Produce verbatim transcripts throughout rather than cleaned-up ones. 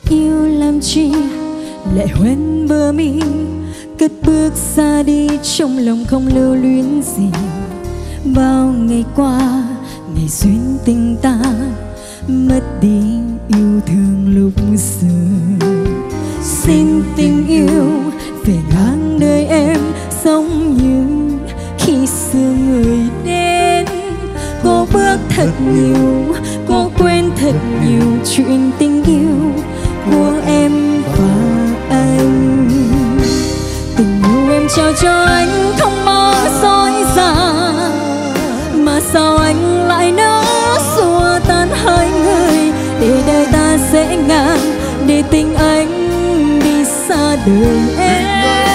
Yêu làm chi lại hoen bờ mi, cất bước xa đi trong lòng không lưu luyến gì. Bao ngày qua ngày duyên tình ta mất đi yêu thương lúc xưa. Xin tình yêu về ngang đời em, giống như khi xưa người đến. Cô bước thật nhiều, cô quên thật nhiều chuyện tình yêu của em và anh. Tình yêu em trao cho anh không mong dối dàng, mà sao anh lại nỡ xua tan hai người, để đời ta dễ ngang, để tình anh đi xa đời em.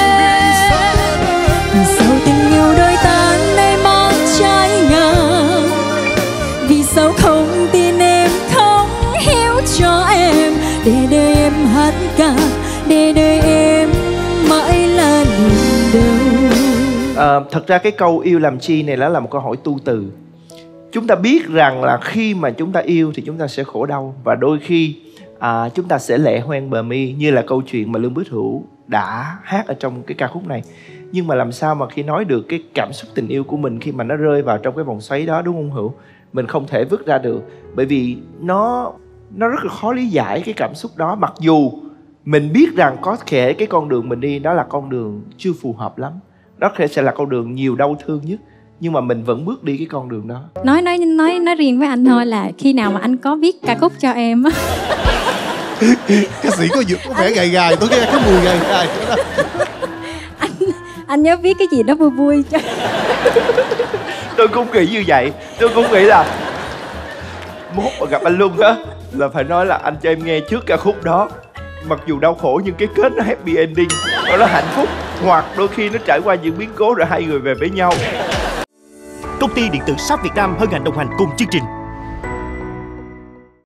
Vì sao tình yêu đôi ta nay mang trái ngang, vì sao không tin em, không hiểu cho em, để đời em hát ca, để đời em mãi là niềm đau. À, thật ra cái câu yêu làm chi này đó là một câu hỏi tu từ. Chúng ta biết rằng là khi mà chúng ta yêu thì chúng ta sẽ khổ đau, và đôi khi à, chúng ta sẽ lệ hoen bờ mi, như là câu chuyện mà Lương Bích Hữu đã hát ở trong cái ca khúc này. Nhưng mà làm sao mà khi nói được cái cảm xúc tình yêu của mình khi mà nó rơi vào trong cái vòng xoáy đó, đúng không Hữu? Mình không thể vứt ra được, bởi vì nó nó rất là khó lý giải cái cảm xúc đó. Mặc dù mình biết rằng có thể cái con đường mình đi đó là con đường chưa phù hợp lắm, đó có thể sẽ là con đường nhiều đau thương nhất, nhưng mà mình vẫn bước đi cái con đường đó. Nói nói nói nói riêng với anh thôi là khi nào mà anh có viết ca khúc cho em á. Ca sĩ có có vẻ gầy gầy, tôi nghe cái mùi gầy gầy đó. Anh anh nhớ viết cái gì đó vui vui cho. Tôi cũng nghĩ như vậy, tôi cũng nghĩ là mốt mà gặp anh Luân á là phải nói là anh cho em nghe trước ca khúc đó, mặc dù đau khổ nhưng cái kết nó happy ending, nó hạnh phúc, hoặc đôi khi nó trải qua những biến cố rồi hai người về với nhau. Công ty điện tử Shop Việt Nam hân hạnh đồng hành cùng chương trình.